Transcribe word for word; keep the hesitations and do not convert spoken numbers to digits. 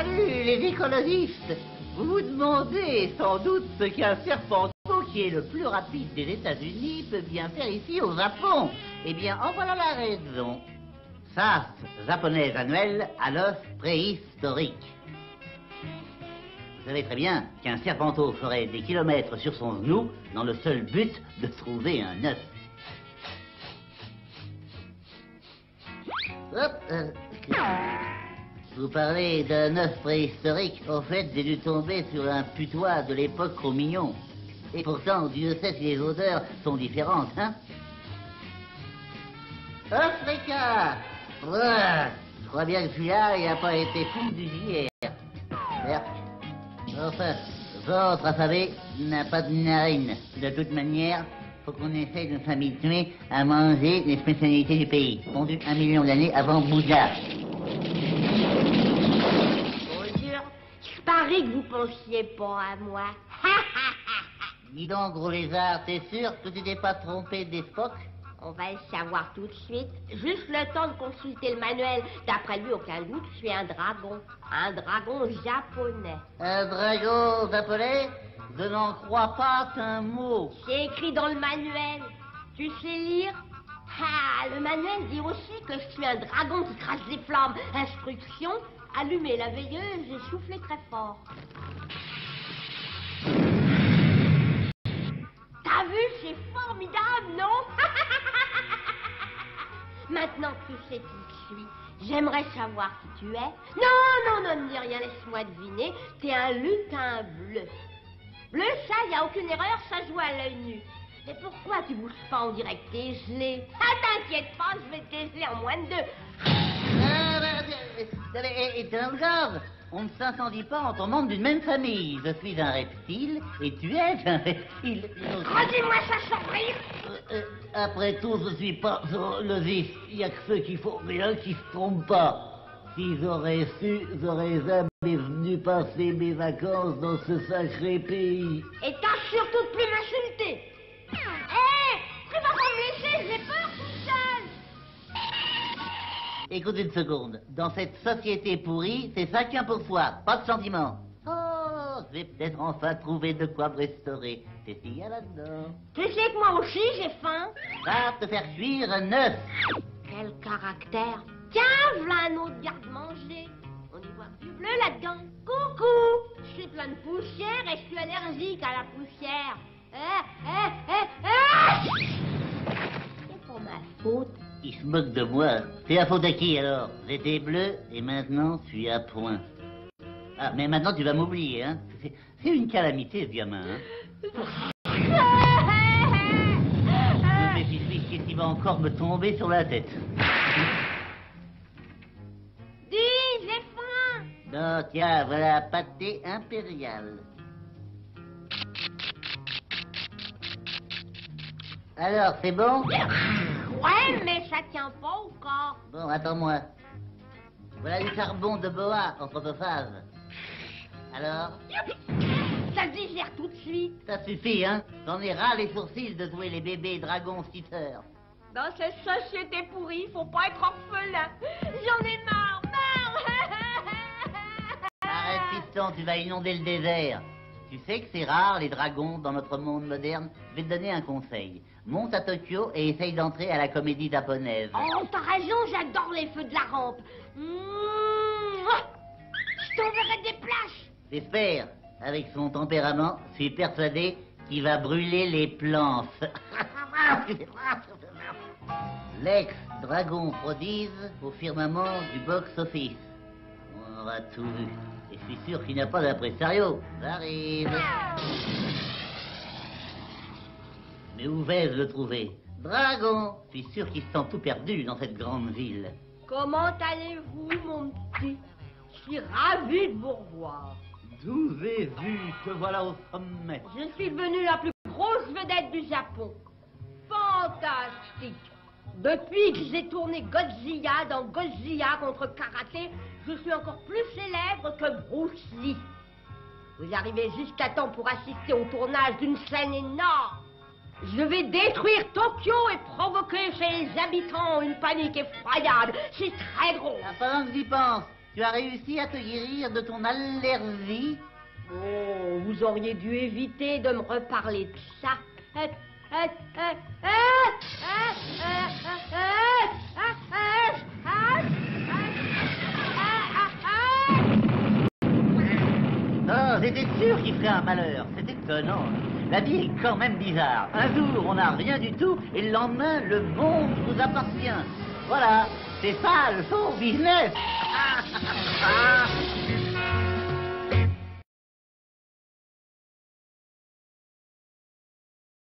Salut les écologistes. Vous vous demandez sans doute ce qu'un serpenteau qui est le plus rapide des États-Unis peut bien faire ici au Japon. Eh bien, en voilà la raison. Sas japonaise annuelle à l'os préhistorique. Vous savez très bien qu'un serpenteau ferait des kilomètres sur son genou dans le seul but de trouver un œuf. Hop, euh, vous parlez d'un œuf préhistorique. Au fait, j'ai dû tomber sur un putois de l'époque Cro-Mignon. Et pourtant, Dieu sait si les odeurs sont différentes, hein? Africa! Ouais, je crois bien que celui-là, il n'a pas été fondu hier. Merde. Enfin, votre alphabet n'a pas de narine. De toute manière, faut qu'on essaye de s'habituer à manger les spécialités du pays, fondues un million d'années avant Bouddha. Bonjour, je parie que vous pensiez pas à moi. Dis donc, gros lézard, t'es sûr que tu t'es pas trompé d'époque? On va le savoir tout de suite. Juste le temps de consulter le manuel. D'après lui, aucun doute, je suis un dragon. Un dragon japonais. Un dragon japonais? Je n'en crois pas qu'un mot. C'est écrit dans le manuel. Tu sais lire? Ah, le manuel dit aussi que je suis un dragon qui crache des flammes. Instruction, allumer la veilleuse et souffler très fort. T'as vu, c'est formidable, non? Maintenant que tu sais qui je suis, j'aimerais savoir qui tu es. Non, non, non, ne dis rien, laisse-moi deviner. T'es un lutin bleu. Bleu, ça, y a aucune erreur, ça joue à l'œil nu. Mais pourquoi tu bouges pas, on dirait que t'es gelé? Ah, t'inquiète pas, je vais te dégeler en moins de deux. Ah, bah, et, et t'en regarde, on ne s'incendie pas en tombant d'une même famille. Je suis un reptile et tu es un reptile. Redis-moi ça sans rire. Euh, euh, après tout, je suis pas zoologiste. Il n'y a que ceux qui font rien qui se trompent pas. Si j'aurais su, j'aurais jamais venu passer mes vacances dans ce sacré pays. Et tâche surtout de plus m'insulter. Hé, hey, tu vas pas me laisser, j'ai peur toute seule. Écoute une seconde. Dans cette société pourrie, c'est chacun pour soi. Pas de sentiments. Oh, je vais peut-être enfin trouver de quoi me restaurer. C'est ce qu'il y a là-dedans. Tu sais que moi aussi, j'ai faim. Va te faire cuire un œuf. Quel caractère. Tiens, voilà un autre garde-manger. On y voit du bleu là-dedans. Coucou. Je suis plein de poussière et je suis allergique à la poussière. Eh, eh, eh, eh. C'est pas ma faute. Il se moque de moi. C'est la faute à qui alors? J'étais bleu et maintenant je suis à point. Ah, mais maintenant tu vas m'oublier, hein? C'est, c'est une calamité, ce gamin, hein? Je me méfie, qu'est-ce qui va encore me tomber sur la tête? Dis, j'ai faim. Non, tiens, voilà, pâté impérial. Alors, c'est bon? Ouais, mais ça tient pas au corps. Bon, attends-moi. Voilà du charbon de bois en protophase. Alors? Ça digère tout de suite. Ça suffit, hein? J'en ai ras les sourcils de jouer les bébés dragons citeurs. Dans cette société pourrie, faut pas être orphelin. J'en ai marre, marre. Arrête, piston, tu vas inonder le désert. Tu sais que c'est rare, les dragons, dans notre monde moderne. Je vais te donner un conseil. Monte à Tokyo et essaye d'entrer à la comédie japonaise. Oh, t'as raison, j'adore les feux de la rampe. Mmh. Je t'enverrai des places. J'espère. Avec son tempérament, je suis persuadé qu'il va brûler les planches. L'ex-dragon prodige au firmament du box-office. On aura tout vu. Et je suis sûr qu'il n'a pas d'impresario. J'arrive. Mais où vais-je le trouver? Dragon! Je suis sûr qu'il se sent tout perdu dans cette grande ville. Comment allez-vous, mon petit? Je suis ravi de vous revoir. D'où j'ai vu, te voilà au sommet. Je suis devenue la plus grosse vedette du Japon. Fantastique. Depuis que j'ai tourné Godzilla dans Godzilla contre Karaté, je suis encore plus célèbre que Bruce Lee. Vous arrivez jusqu'à temps pour assister au tournage d'une scène énorme. Je vais détruire Tokyo et provoquer chez les habitants une panique effroyable. C'est très drôle. Ah, pendant que j'y pense, Tu as réussi à te guérir de ton allergie? Oh, vous auriez dû éviter de me reparler de ça. Euh, euh, euh, euh, euh, euh, euh, euh, euh, euh, Oh, j'étais sûr qu'il ferait un malheur. C'est étonnant. La vie est quand même bizarre. Un jour, on n'a rien du tout, et le lendemain, le monde vous appartient. Voilà, c'est ça le show business.